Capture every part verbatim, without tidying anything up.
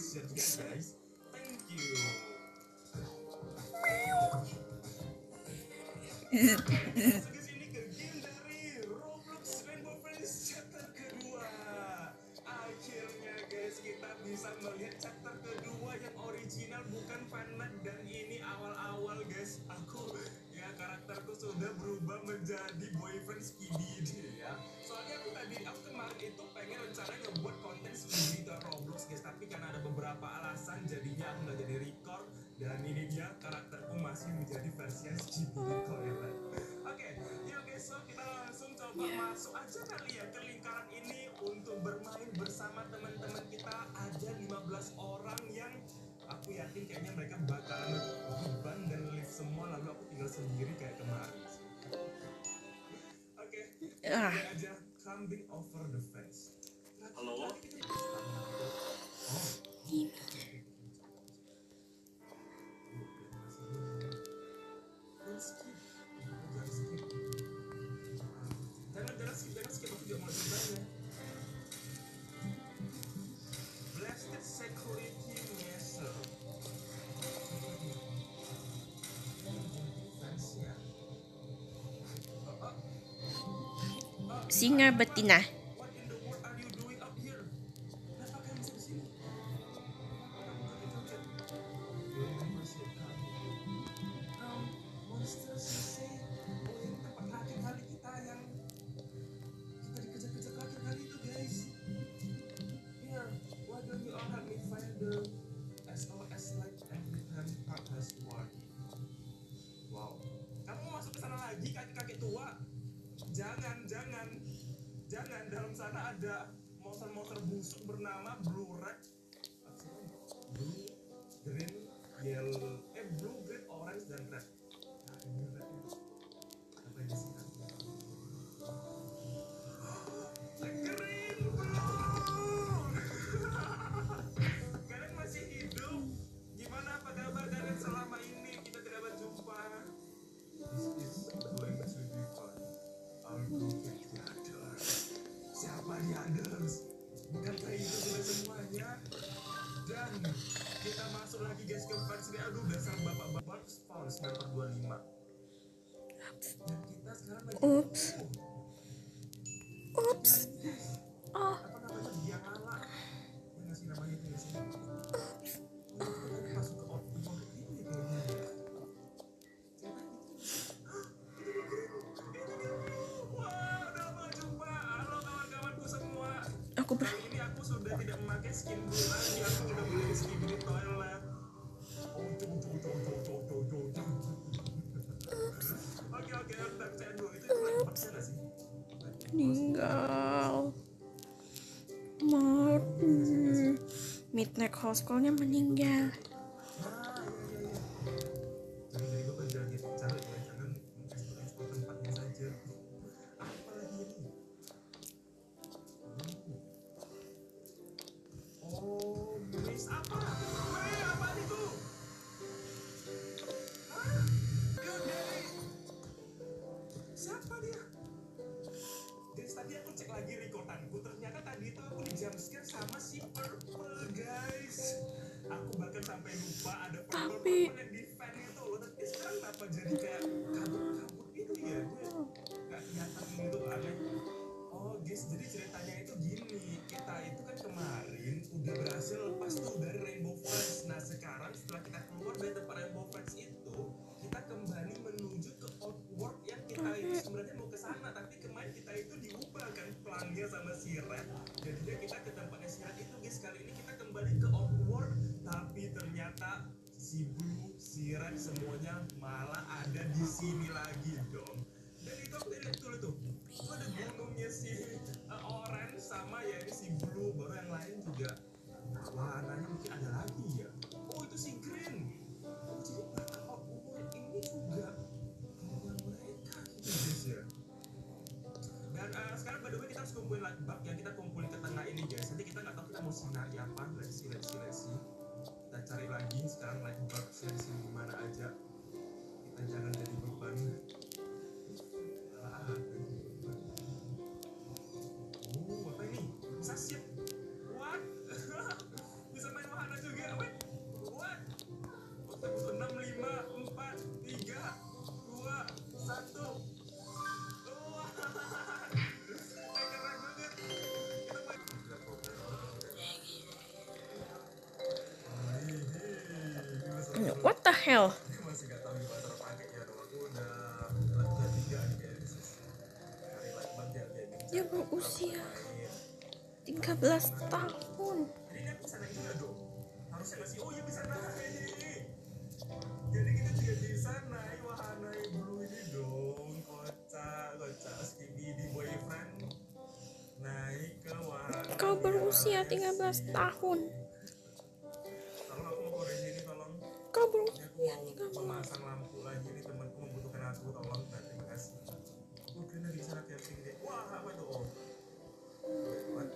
share juga guys. Thank you. Masuk ke sini ke game dari Roblox Rainbow Friends chapter kedua. Akhirnya guys kita bisa melihat chapter kedua yang original, bukan fanmade. Dan ini awal-awal guys, aku ya karakterku sudah berubah menjadi boyfriend Skibidi ya. Soalnya aku tadi aku kemarin itu pengen rencana ngebuat konten Skibidi ke Roblox guys, tapi karena ada beberapa alasan jadinya aku nggak jadi record. Dan ini dia karakterku masih menjadi versi Skibidi Toilet. Oke, yuk guys, so kita langsung coba yeah. masuk aja kali ya ke lingkaran ini untuk bermain bersama teman-teman kita. Ada lima belas orang yang aku yakin kayaknya mereka bakalan beban dan lift semua, lalu aku tinggal sendiri kayak kemarin. Oke, kita uh. aja climbing over the fence. Nah, halo. Oh. Jangan-jangan skip, jangan skip, aku juga mau coba. Blasted security measure. Singa betina. What in the world are you doing up here? Kenapa kalian bisa di sini? Monsters say, oh ini tempat terakhir kali kita yang kita dikejar-kejar terakhir kali itu guys. Here, why don't you all help me find the S O S light and return part has worked. Wow, kamu mau masuk ke sana lagi kakek-kakek tua? Jangan, jangan, jangan. Dalam sana ada monster-monster busuk bernama Blue Red, Blue, Green, Yellow, eh Blue, Green, Orange dan Red. Nah ini Red ini. Apa yang disini? Green, bro. Kalian masih hidup? Gimana apa kabar kalian selama ini? Kita tidak berjumpa. This is going to be fun. I'll go get the others. Siapa di others? Bukankah itu sudah semuanya? Dan kita masuk lagi guys ke versi. Aduh dasar bapak-bapak spawn sniper dua puluh lima. Dan kita sekarang lagi Oops. Oops. Oh. Apa namanya? Dia lala. Ya ngasih namanya itu ya sih. Oops. Oh, kita tadi masuk ke optimal ini kayaknya ya. Aku ber Kali ini aku sudah tidak memakai skin blue lagi, aku sudah beli skin di toilet. Oke oke, udah percaya dulu itu itu lagi baksa nggak sih? meninggal. Martin. Midnight House Call-nya meninggal. Nah iya iya iya. Jangan jadi gue kerjaan gitu, cari ya, jangan ekspor tempatnya saja. Apa lagi ini? Oh, miss apa? Weh, apa itu? Hah? Good day. Siapa dia? Guys, tadi aku cek lagi rekordanku. Ternyata tadi itu aku di jumpscare sama si Purple, guys. Aku bahkan sampai lupa ada Purple Tapi Purple yang di fan itu loh. Tapi sekarang kenapa jadi kayak kabur-kabur gitu ya? Dia nggak kelihatan gitu, aneh. Oh guys, jadi ceritanya itu gini, kita itu kan kemarin udah berhasil lepas tuh dari Rainbow Friends. Nah sekarang setelah kita keluar dari tempat Rainbow Friends itu, kita kembali menuju ke Outworld yang kita itu sebenarnya mau ke sana, tapi kemarin kita itu diubah kan plannya sama si Red. Jadinya kita ke tempatnya si Red itu guys. Kali ini kita kembali ke Outworld, tapi ternyata si Blue, si Red semuanya malah ada di sini lagi dong. Dan itu aku lihat dulu tuh, itu ada gunungnya si uh, Orange sama ya ini si Blue, baru yang lain juga warnanya mungkin ada lagi ya. Oh itu si Green. Oh jadi bahkan Outworld ini juga punya mereka gitu guys ya. Dan uh, sekarang by the way kita harus kumpulin light bug yang kita kumpulin ke tengah ini guys. Nanti kita nggak tahu kita mau sinari apa. Let's see, let's see, let's see. Kita cari lagi sekarang light bug di sini gimana aja. Kita jangan jadi beban. Oh, apa ini? Bisa ship? What? Bisa main wahana juga? What the hell? Masih gak tahu gimana cara pakainya dong. Aku udah lakukan tiga nih kayaknya. Hari like banget ya kayak Dia berusia tiga belas tahun. Jadi kan bisa naik juga dong. Harusnya nggak sih? Oh ya bisa naik. Jadi kita juga bisa naik wahana blue ini dong. Kocak, kocak. Skibidi boyfriend naik ke wahana. Kau berusia tiga belas tahun. Tolong aku mau kode sini tolong. Kau Ini berusia aku mau tiga belas. memasang lampu lagi nih, temanku membutuhkan aku, tolong. Nah, terima kasih. Oh, keren lagi sana kayak gini. Wah, apa tuh? Oh. What?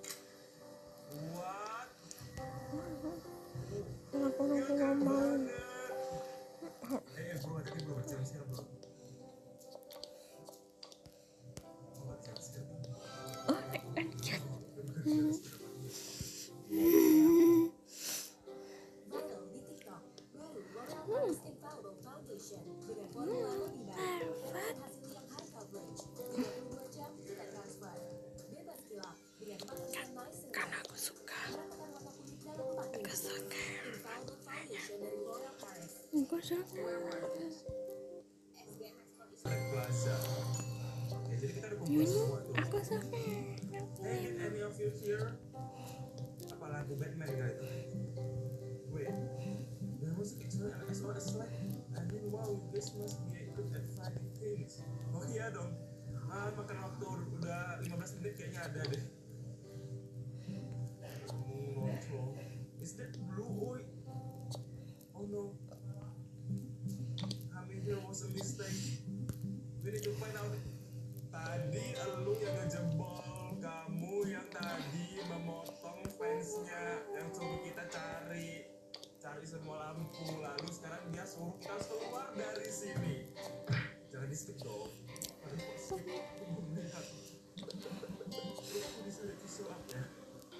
What? Kenapa lu Keren gak mau? banget. Eh, bro, hati-hati bro, jam scare bro. Oh, nggak jam scare nih. Oh my god. Hmm. Viral di TikTok, baru L'Oreal Paris Infallible Foundation dengan formula lebih baik dan hasil yang high coverage, tiga puluh dua jam tidak transfer, bebas gelap dengan pengambilan nice and Karena bright. aku suka. Meratakan warna kulit dalam empat Aku minggu. suka. Infallible Foundation dari L'Oreal Paris. Aku suka. Red Plaza. Oke, jadi kita udah kumpul Yuni, semua tuh. aku suka. Hey, did any of you hear? Apa lagu Batman kah itu? Wait, there was a S O S like, I mean, wow, you guys must be good at finding things. Oh iya dong. Ah, makan waktu udah lima belas menit kayaknya ada deh. Kamu ngontrol. Is that blue? Oh, oh no. Coming here was a mistake. We need to find out. Tadi elu yang ngejebol, kamu yang tadi memotong fansnya yang suruh kita cari cari semua lampu, lalu sekarang dia suruh kita keluar dari sini. Jangan di skip dong. Aduh, kok skip? Aku melihat. Aku bisa lihat visual up ya.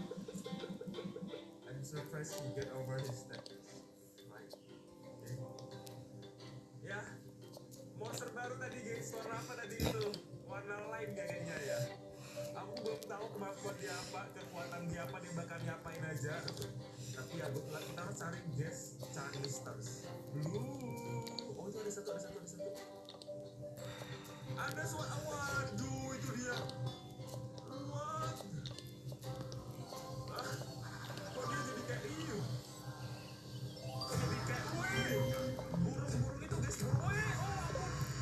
I'm surprised he get over his status. Right. Okay. Ya, monster baru tadi guys, warna apa tadi itu? Warna lain kayaknya ya. Aku belum tahu kemampuan dia apa, kekuatan dia apa, dia bakal nyapain aja. Tapi ya kebetulan kita harus cari guest Chinese stars. Blue. Oh itu ada satu, ada satu, ada satu. Ada suara.